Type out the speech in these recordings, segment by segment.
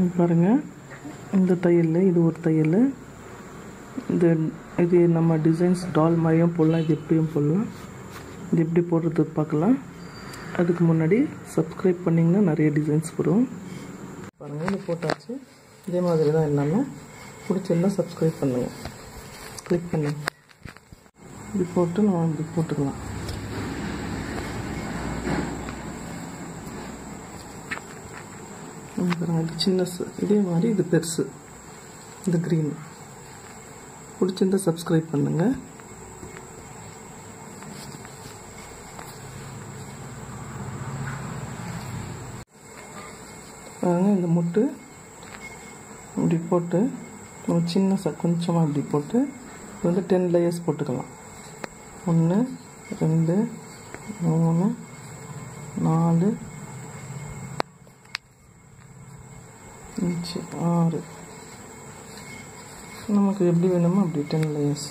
பாருங்கள், இந்த தையல் இது ஒரு தையல். இது நம்ம டிசைன்ஸ் டால் மாதிரியும் போடலாம், இது எப்படியும் போடலாம். இது எப்படி போடுறது பார்க்கலாம். அதுக்கு முன்னாடி சப்ஸ்கிரைப் பண்ணிங்கன்னா நிறைய டிசைன்ஸ் வரும். பாருங்கள், இது போட்டாச்சு. இதே மாதிரி தான் எல்லாமே. பிடிச்சிருந்தால் சப்ஸ்கிரைப் பண்ணுங்கள், கிளிக் பண்ணுங்கள். இது போட்டு நம்ம இப்படி போட்டுக்கலாம். இது சின்னசு, இதே மாதிரி இது பெருசு, இது க்ரீன். பிடிச்சிருந்தா சப்ஸ்கிரைப் பண்ணுங்கள். பாருங்கள், இந்த முட்டு இப்படி போட்டு நம்ம சின்ன கொஞ்சமாக இப்படி போட்டு இது வந்து 10 லேயர்ஸ் போட்டுக்கலாம். 1 2 3 4 5 6 நமக்கு எப்படி வேணுமோ அப்படி 10 லேயர்ஸ்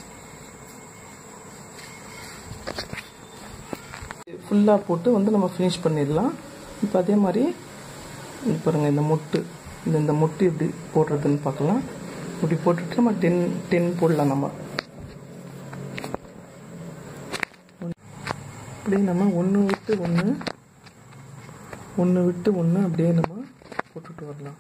ஃபுல்லாக போட்டு வந்து நம்ம ஃபினிஷ் பண்ணிடலாம். இப்போ அதே மாதிரி இது பாருங்கள், இந்த முட்டு எப்படி போடுறதுன்னு பார்க்கலாம். இப்படி போட்டுட்டு நம்ம 10 போடலாம். நம்ம அப்படியே நம்ம ஒன்று விட்டு ஒன்று அப்படியே நம்ம போட்டுட்டு வரலாம்.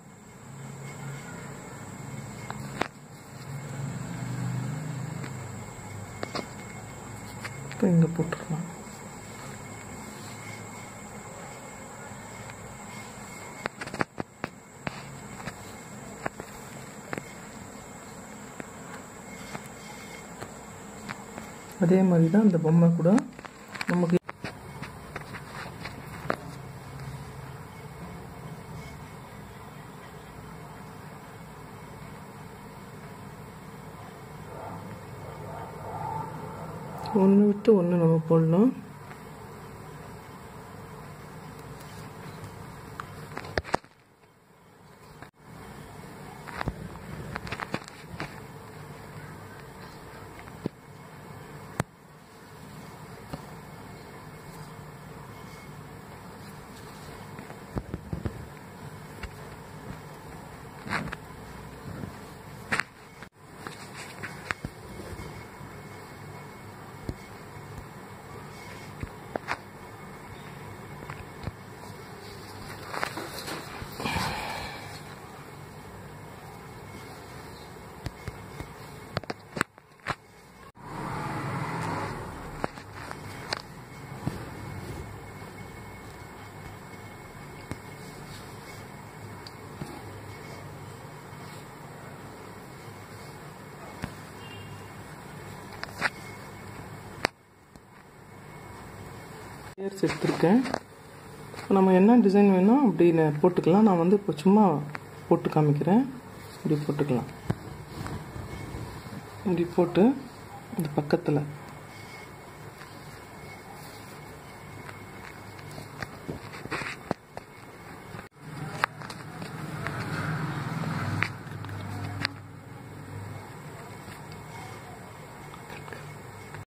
இப்போ இங்கே போட்டுடலாம். அதே மாதிரி தான் இந்த பொம்மை கூட நமக்கு ஒன்று விட்டு ஒன்று நம்ம போடலாம். லேயர்ஸ் எடுத்துருக்கேன். நம்ம என்ன டிசைன் வேணும் அப்படின்னு போட்டுக்கலாம். நான் வந்து இப்போ சும்மா போட்டு காமிக்கிறேன். இப்படி போட்டுக்கலாம். இப்படி போட்டு இந்த பக்கத்தில்